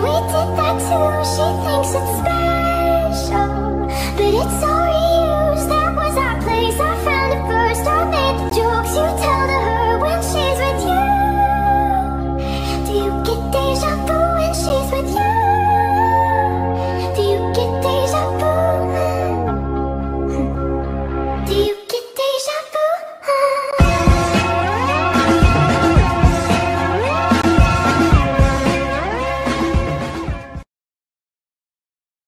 we did that too. She thinks it's special, but it's all